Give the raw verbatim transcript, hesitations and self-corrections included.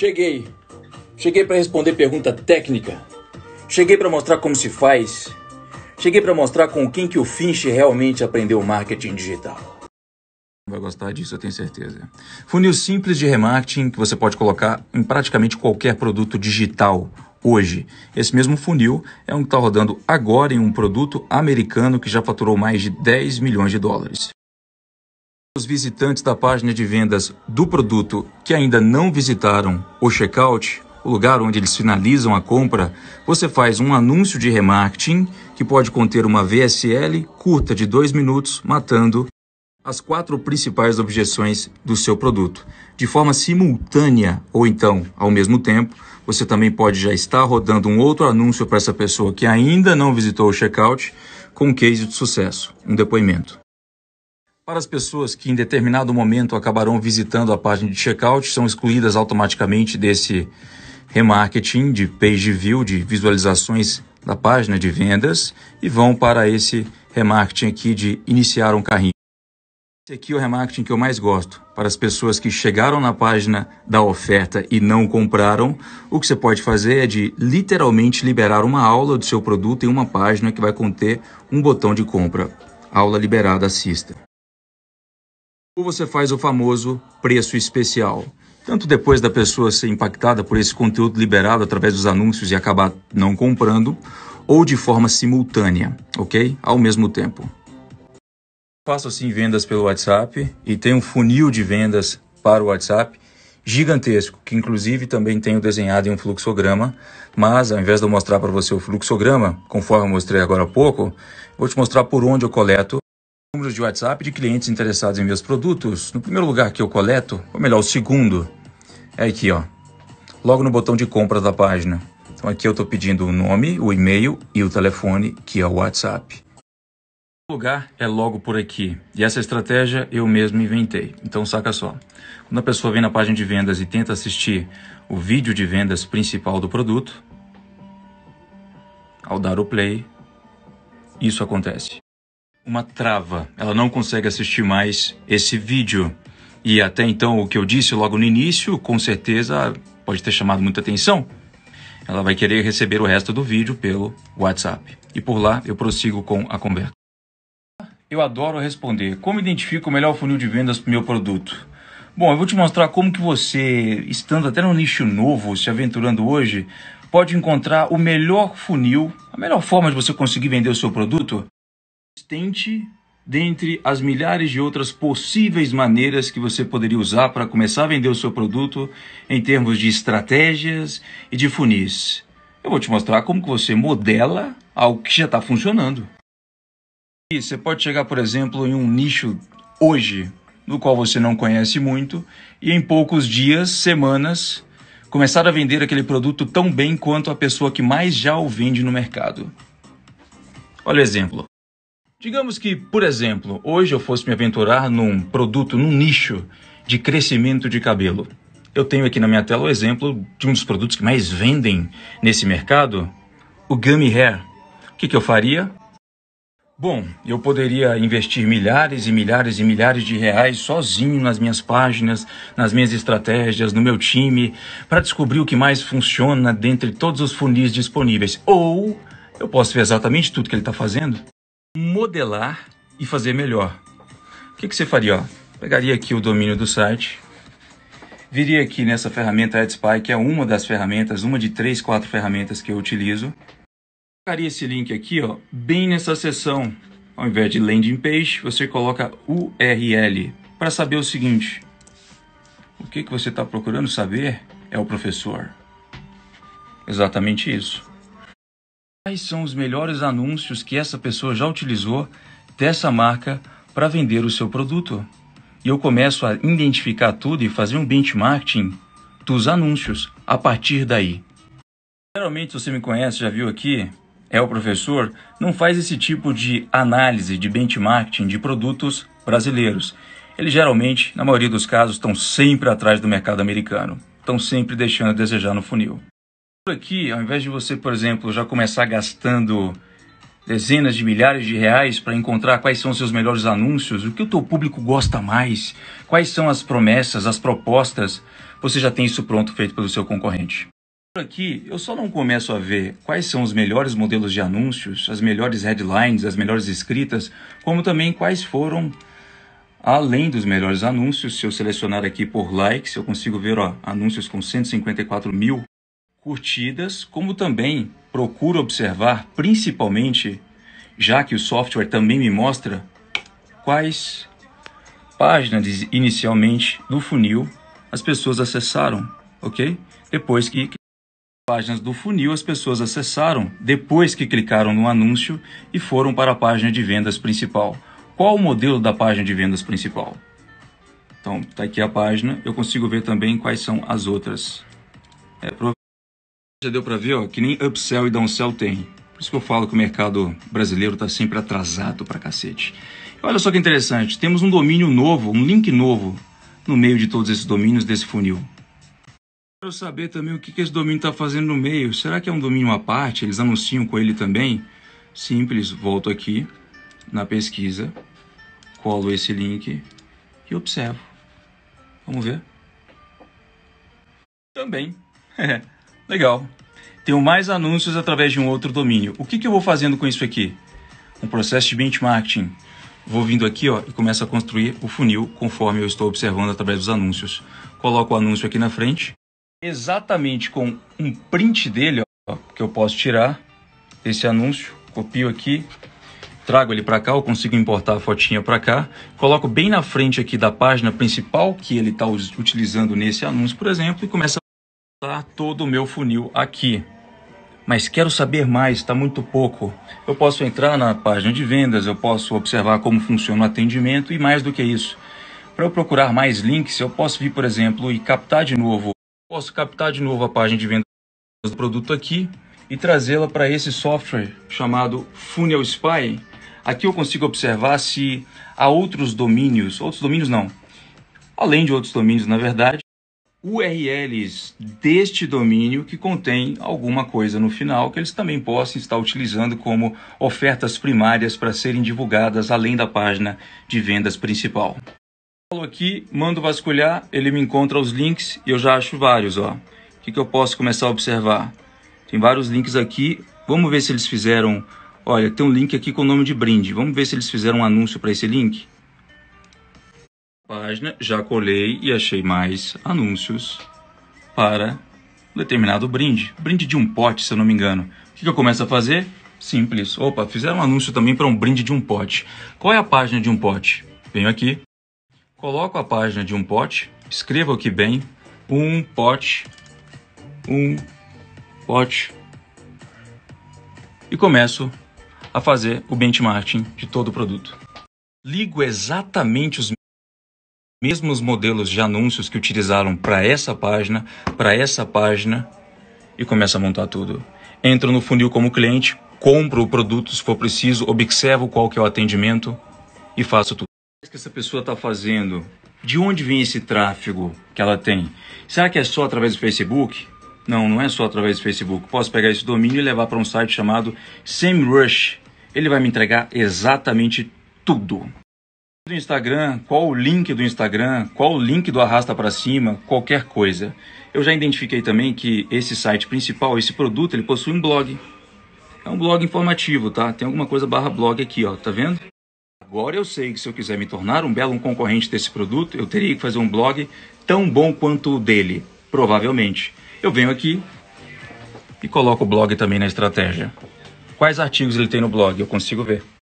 Cheguei. Cheguei para responder pergunta técnica. Cheguei para mostrar como se faz. Cheguei para mostrar com quem que o Finch realmente aprendeu marketing digital. Vai gostar disso, eu tenho certeza. Funil simples de remarketing que você pode colocar em praticamente qualquer produto digital hoje. Esse mesmo funil é um que está rodando agora em um produto americano que já faturou mais de dez milhões de dólares. Os visitantes da página de vendas do produto que ainda não visitaram o checkout, o lugar onde eles finalizam a compra, você faz um anúncio de remarketing que pode conter uma V S L curta de dois minutos, matando as quatro principais objeções do seu produto. De forma simultânea ou então ao mesmo tempo, você também pode já estar rodando um outro anúncio para essa pessoa que ainda não visitou o checkout com um case de sucesso, um depoimento. Para as pessoas que em determinado momento acabarão visitando a página de checkout, são excluídas automaticamente desse remarketing de page view, de visualizações da página de vendas, e vão para esse remarketing aqui de iniciar um carrinho. Esse aqui é o remarketing que eu mais gosto. Para as pessoas que chegaram na página da oferta e não compraram, o que você pode fazer é de literalmente liberar uma aula do seu produto em uma página que vai conter um botão de compra. Aula liberada, assista. Ou você faz o famoso preço especial. Tanto depois da pessoa ser impactada por esse conteúdo liberado através dos anúncios e acabar não comprando, ou de forma simultânea, ok? Ao mesmo tempo. Faço assim vendas pelo WhatsApp e tenho um funil de vendas para o WhatsApp gigantesco, que inclusive também tenho desenhado em um fluxograma, mas ao invés de eu mostrar para você o fluxograma, conforme eu mostrei agora há pouco, vou te mostrar por onde eu coleto números de WhatsApp de clientes interessados em meus produtos. No primeiro lugar que eu coleto, ou melhor, o segundo, é aqui, ó, logo no botão de compra da página. Então aqui eu estou pedindo o nome, o e-mail e o telefone, que é o WhatsApp. O lugar é logo por aqui. E essa estratégia eu mesmo inventei. Então saca só. Quando a pessoa vem na página de vendas e tenta assistir o vídeo de vendas principal do produto, ao dar o play, isso acontece. Uma trava. Ela não consegue assistir mais esse vídeo. E até então o que eu disse logo no início, com certeza pode ter chamado muita atenção. Ela vai querer receber o resto do vídeo pelo WhatsApp. E por lá eu prossigo com a conversa. Eu adoro responder. Como identifico o melhor funil de vendas para o meu produto? Bom, eu vou te mostrar como que você, estando até no nicho novo, se aventurando hoje, pode encontrar o melhor funil, a melhor forma de você conseguir vender o seu produto. Tente, dentre as milhares de outras possíveis maneiras que você poderia usar para começar a vender o seu produto em termos de estratégias e de funis. Eu vou te mostrar como que você modela algo que já está funcionando. E você pode chegar, por exemplo, em um nicho hoje, no qual você não conhece muito, e em poucos dias, semanas, começar a vender aquele produto tão bem quanto a pessoa que mais já o vende no mercado. Olha o exemplo. Digamos que, por exemplo, hoje eu fosse me aventurar num produto, num nicho de crescimento de cabelo. Eu tenho aqui na minha tela o exemplo de um dos produtos que mais vendem nesse mercado, o Gummy Hair. O que que eu faria? Bom, eu poderia investir milhares e milhares e milhares de reais sozinho nas minhas páginas, nas minhas estratégias, no meu time, para descobrir o que mais funciona dentre todos os funis disponíveis. Ou eu posso ver exatamente tudo que ele está fazendo, modelar e fazer melhor. O que que você faria? Ó, pegaria aqui o domínio do site, viria aqui nessa ferramenta AdSpy, que é uma das ferramentas, uma de três, quatro ferramentas que eu utilizo. Colocaria esse link aqui, ó, bem nessa seção. Ao invés de landing page, você coloca U R L para saber o seguinte: o que que você está procurando saber é o professor. Exatamente isso. Quais são os melhores anúncios que essa pessoa já utilizou dessa marca para vender o seu produto? E eu começo a identificar tudo e fazer um benchmarking dos anúncios a partir daí. Geralmente, se você me conhece, já viu aqui, é o professor, não faz esse tipo de análise, de benchmarking de produtos brasileiros. Eles geralmente, na maioria dos casos, estão sempre atrás do mercado americano. Estão sempre deixando a desejar no funil. Por aqui, ao invés de você, por exemplo, já começar gastando dezenas de milhares de reais para encontrar quais são os seus melhores anúncios, o que o teu público gosta mais, quais são as promessas, as propostas, você já tem isso pronto feito pelo seu concorrente. Por aqui, eu só não começo a ver quais são os melhores modelos de anúncios, as melhores headlines, as melhores escritas, como também quais foram, além dos melhores anúncios. Se eu selecionar aqui por likes, eu consigo ver ó, anúncios com cento e cinquenta e quatro mil curtidas, como também procuro observar, principalmente, já que o software também me mostra, quais páginas inicialmente do funil as pessoas acessaram, ok? Depois que páginas do funil as pessoas acessaram depois que clicaram no anúncio e foram para a página de vendas principal. Qual o modelo da página de vendas principal? Então, está aqui a página. Eu consigo ver também quais são as outras. É, já deu para ver ó, que nem upsell e downsell tem. Por isso que eu falo que o mercado brasileiro está sempre atrasado pra cacete. Olha só que interessante. Temos um domínio novo, um link novo no meio de todos esses domínios desse funil. Quero saber também o que esse domínio está fazendo no meio. Será que é um domínio à parte? Eles anunciam com ele também? Simples, volto aqui na pesquisa, colo esse link e observo. Vamos ver. Também. Legal. Tenho mais anúncios através de um outro domínio. O que, que eu vou fazendo com isso aqui? Um processo de benchmarking. Vou vindo aqui ó, e começo a construir o funil conforme eu estou observando através dos anúncios. Coloco o anúncio aqui na frente. Exatamente com um print dele, ó, que eu posso tirar esse anúncio, copio aqui, trago ele para cá, eu consigo importar a fotinha para cá, coloco bem na frente aqui da página principal que ele está utilizando nesse anúncio, por exemplo, e começo a montar todo o meu funil aqui. Mas quero saber mais, está muito pouco. Eu posso entrar na página de vendas, eu posso observar como funciona o atendimento e mais do que isso. Para eu procurar mais links, eu posso vir, por exemplo, e captar de novo Posso captar de novo a página de venda do produto aqui e trazê-la para esse software chamado Funnel Spy. Aqui eu consigo observar se há outros domínios, outros domínios não, além de outros domínios, na verdade, U R Ls deste domínio que contém alguma coisa no final que eles também possam estar utilizando como ofertas primárias para serem divulgadas além da página de vendas principal. Aqui, mando vasculhar, ele me encontra os links e eu já acho vários. Ó. O que, que eu posso começar a observar? Tem vários links aqui, vamos ver se eles fizeram... Olha, tem um link aqui com o nome de brinde, vamos ver se eles fizeram um anúncio para esse link. Página, já colei e achei mais anúncios para um determinado brinde. Brinde de um pote, se eu não me engano. O que, que eu começo a fazer? Simples. Opa, fizeram um anúncio também para um brinde de um pote. Qual é a página de um pote? Venho aqui. Coloco a página de um pote, escrevo aqui bem, um pote, um pote, e começo a fazer o benchmarking de todo o produto. Ligo exatamente os mesmos modelos de anúncios que utilizaram para essa página, para essa página, e começo a montar tudo. Entro no funil como cliente, compro o produto se for preciso, observo qual que é o atendimento e faço tudo. O que essa pessoa está fazendo? De onde vem esse tráfego que ela tem? Será que é só através do Facebook? Não, não é só através do Facebook. Posso pegar esse domínio e levar para um site chamado SEMrush. Ele vai me entregar exatamente tudo. Do Instagram, qual o link do Instagram, qual o link do arrasta para cima, qualquer coisa. Eu já identifiquei também que esse site principal, esse produto, ele possui um blog. É um blog informativo, tá? Tem alguma coisa barra blog aqui, ó, tá vendo? Agora eu sei que se eu quiser me tornar um belo um concorrente desse produto, eu teria que fazer um blog tão bom quanto o dele, provavelmente. Eu venho aqui e coloco o blog também na estratégia. Quais artigos ele tem no blog? Eu consigo ver.